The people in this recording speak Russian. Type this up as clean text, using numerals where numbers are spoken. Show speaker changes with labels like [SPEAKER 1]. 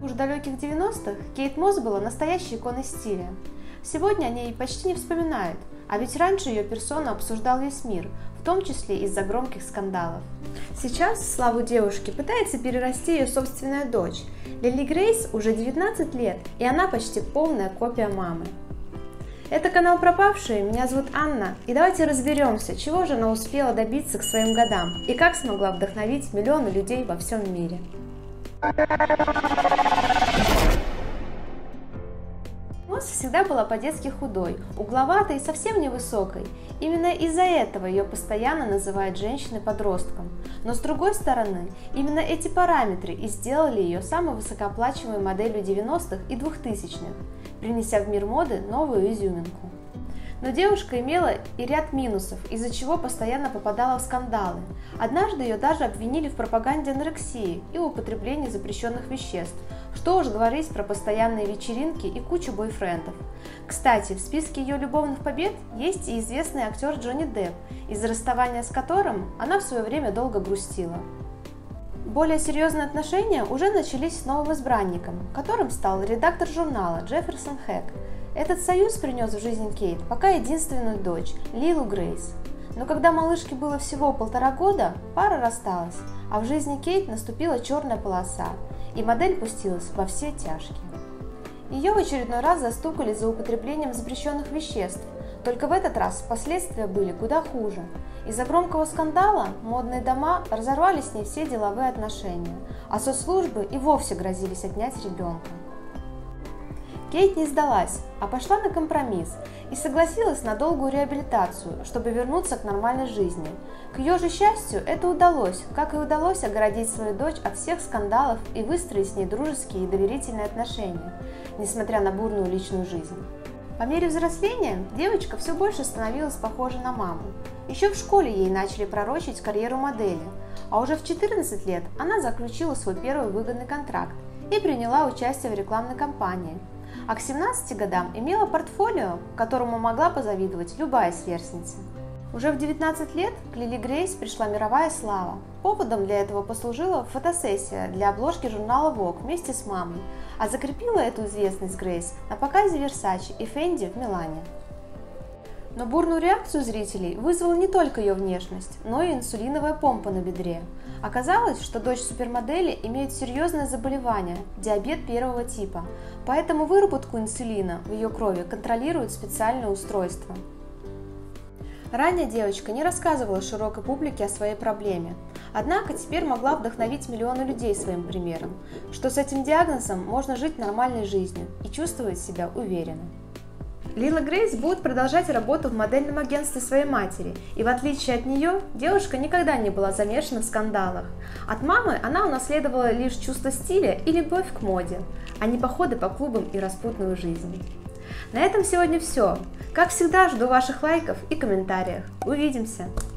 [SPEAKER 1] Уж в далеких 90-х Кейт Мосс была настоящей иконой стиля. Сегодня о ней почти не вспоминают, а ведь раньше ее персону обсуждал весь мир, в том числе из-за громких скандалов. Сейчас славу девушки пытается перерасти ее собственная дочь. Лили Грейс уже 19 лет, и она почти полная копия мамы. Это канал Пропавшие, меня зовут Анна, и давайте разберемся, чего же она успела добиться к своим годам и как смогла вдохновить миллионы людей во всем мире. Мосс всегда была по-детски худой, угловатой и совсем невысокой. Именно из-за этого ее постоянно называют женщиной-подростком. Но с другой стороны, именно эти параметры и сделали ее самой высокооплачиваемой моделью 90-х и 2000-х, принеся в мир моды новую изюминку. Но девушка имела и ряд минусов, из-за чего постоянно попадала в скандалы. Однажды ее даже обвинили в пропаганде анорексии и употреблении запрещенных веществ, что уж говорить про постоянные вечеринки и кучу бойфрендов. Кстати, в списке ее любовных побед есть и известный актер Джонни Депп, из-за расставания с которым она в свое время долго грустила. Более серьезные отношения уже начались с новым избранником, которым стал редактор журнала Джефферсон Хэк. Этот союз принес в жизнь Кейт пока единственную дочь, Лилу Грейс. Но когда малышке было всего 1,5 года, пара рассталась, а в жизни Кейт наступила черная полоса, и модель пустилась во все тяжкие. Ее в очередной раз застукали за употреблением запрещенных веществ, только в этот раз последствия были куда хуже. Из-за громкого скандала модные дома разорвали с ней все деловые отношения, а соцслужбы и вовсе грозились отнять ребенка. Кейт не сдалась, а пошла на компромисс и согласилась на долгую реабилитацию, чтобы вернуться к нормальной жизни. К ее же счастью, это удалось, как и удалось оградить свою дочь от всех скандалов и выстроить с ней дружеские и доверительные отношения, несмотря на бурную личную жизнь. По мере взросления девочка все больше становилась похожа на маму. Еще в школе ей начали пророчить карьеру модели, а уже в 14 лет она заключила свой первый выгодный контракт и приняла участие в рекламной кампании. А к 17 годам имела портфолио, которому могла позавидовать любая сверстница. Уже в 19 лет к Лили Грейс пришла мировая слава. Поводом для этого послужила фотосессия для обложки журнала Vogue вместе с мамой, а закрепила эту известность Грейс на показе Versace и Fendi в Милане. Но бурную реакцию зрителей вызвала не только ее внешность, но и инсулиновая помпа на бедре. Оказалось, что дочь супермодели имеет серьезное заболевание – диабет 1 типа, поэтому выработку инсулина в ее крови контролирует специальное устройство. Ранее девочка не рассказывала широкой публике о своей проблеме, однако теперь могла вдохновить миллионы людей своим примером, что с этим диагнозом можно жить нормальной жизнью и чувствовать себя уверенно. Лила Грейс будет продолжать работу в модельном агентстве своей матери, и в отличие от нее, девушка никогда не была замешана в скандалах. От мамы она унаследовала лишь чувство стиля и любовь к моде, а не походы по клубам и распутную жизнь. На этом сегодня все. Как всегда, жду ваших лайков и комментариев. Увидимся!